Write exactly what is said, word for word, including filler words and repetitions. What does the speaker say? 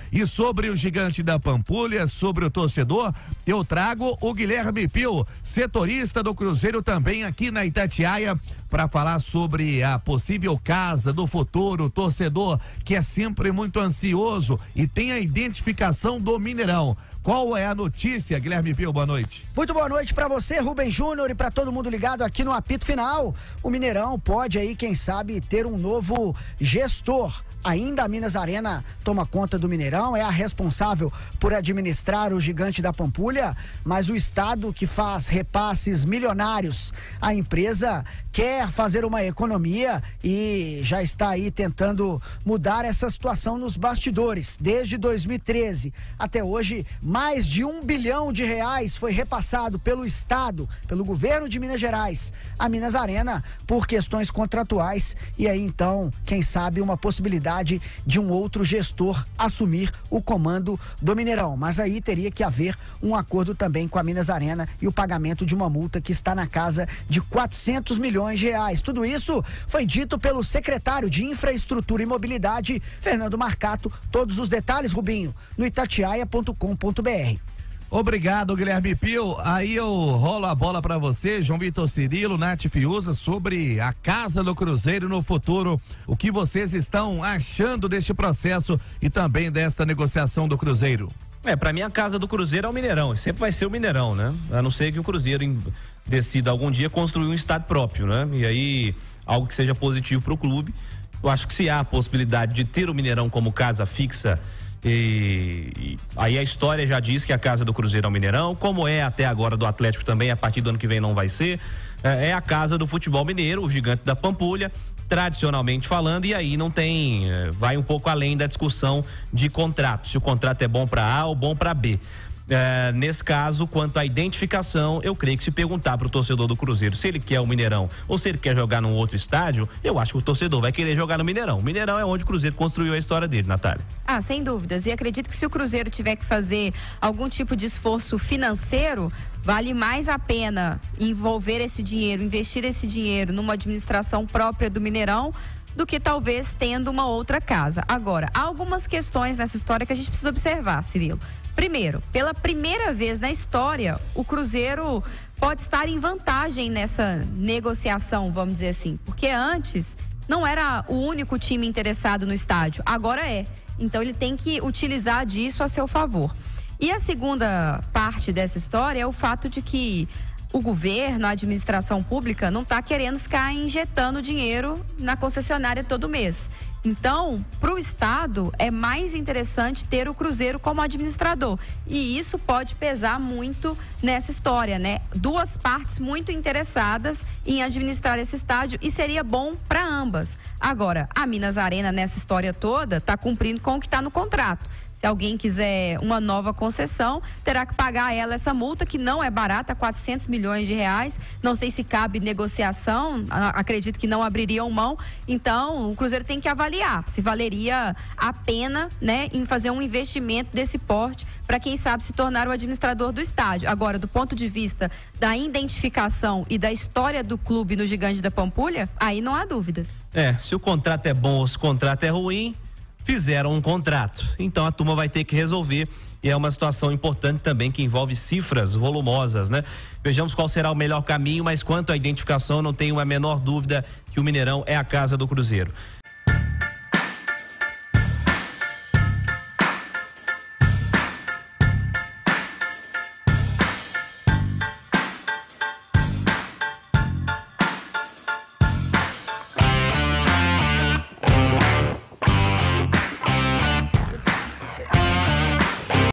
E sobre o Gigante da Pampulha, sobre o torcedor, eu trago o Guilherme Pio, setorista do Cruzeiro também aqui na Itatiaia, para falar sobre a possível casa do futuro, torcedor que é sempre muito ansioso e tem a identificação do Mineirão. Qual é a notícia, Guilherme Pio? Boa noite. Muito boa noite para você, Rubem Júnior, e para todo mundo ligado aqui no apito final. O Mineirão pode aí, quem sabe, ter um novo gestor. Ainda a Minas Arena toma conta do Mineirão, é a responsável por administrar o Gigante da Pampulha, mas o Estado, que faz repasses milionários à empresa, quer fazer uma economia e já está aí tentando mudar essa situação nos bastidores. Desde dois mil e treze até hoje, mais de um bilhão de reais foi repassado pelo Estado, pelo governo de Minas Gerais, à Minas Arena por questões contratuais, e aí então, quem sabe, uma possibilidade de um outro gestor assumir o comando do Mineirão, mas aí teria que haver um acordo também com a Minas Arena e o pagamento de uma multa que está na casa de quatrocentos milhões de reais. Tudo isso foi dito pelo secretário de Infraestrutura e Mobilidade, Fernando Marcato. Todos os detalhes, Rubinho, no itatiaia ponto com ponto br. Obrigado, Guilherme Pio. Aí eu rolo a bola para você, João Vitor Cirilo, Nath Fiuza, sobre a casa do Cruzeiro no futuro. O que vocês estão achando deste processo e também desta negociação do Cruzeiro? É, pra mim a casa do Cruzeiro é o Mineirão, sempre vai ser o Mineirão, né? A não ser que o Cruzeiro em, decida algum dia construir um estádio próprio, né? E aí, algo que seja positivo pro clube. Eu acho que se há a possibilidade de ter o Mineirão como casa fixa, E, e aí a história já diz que a casa do Cruzeiro é o Mineirão, como é até agora do Atlético também, a partir do ano que vem não vai ser, é, é a casa do futebol mineiro, o Gigante da Pampulha, tradicionalmente falando, e aí não tem, é, vai um pouco além da discussão de contrato, se o contrato é bom para A ou bom para B. É, nesse caso, quanto à identificação, eu creio que se perguntar para o torcedor do Cruzeiro se ele quer o Mineirão ou se ele quer jogar num outro estádio, eu acho que o torcedor vai querer jogar no Mineirão. O Mineirão é onde o Cruzeiro construiu a história dele, Natália. Ah, sem dúvidas. E acredito que se o Cruzeiro tiver que fazer algum tipo de esforço financeiro, vale mais a pena envolver esse dinheiro, investir esse dinheiro numa administração própria do Mineirão, do que talvez tendo uma outra casa. Agora, há algumas questões nessa história que a gente precisa observar, Cirilo. Primeiro, pela primeira vez na história, o Cruzeiro pode estar em vantagem nessa negociação, vamos dizer assim, porque antes não era o único time interessado no estádio, agora é. Então ele tem que utilizar disso a seu favor. E a segunda parte dessa história é o fato de que o governo, a administração pública, não está querendo ficar injetando dinheiro na concessionária todo mês. Então, para o Estado, é mais interessante ter o Cruzeiro como administrador. E isso pode pesar muito nessa história, né? Duas partes muito interessadas em administrar esse estádio e seria bom para ambas. Agora, a Minas Arena, nessa história toda, está cumprindo com o que está no contrato. Se alguém quiser uma nova concessão, terá que pagar a ela essa multa, que não é barata, quatrocentos milhões de reais. Não sei se cabe negociação, acredito que não abririam mão. Então, o Cruzeiro tem que avaliar se valeria a pena, né, em fazer um investimento desse porte para, quem sabe, se tornar o administrador do estádio. Agora, do ponto de vista da identificação e da história do clube no Gigante da Pampulha, aí não há dúvidas. É, se o contrato é bom ou se o contrato é ruim, fizeram um contrato. Então a turma vai ter que resolver, e é uma situação importante também que envolve cifras volumosas, né? Vejamos qual será o melhor caminho, mas quanto à identificação, não tenho a menor dúvida que o Mineirão é a casa do Cruzeiro.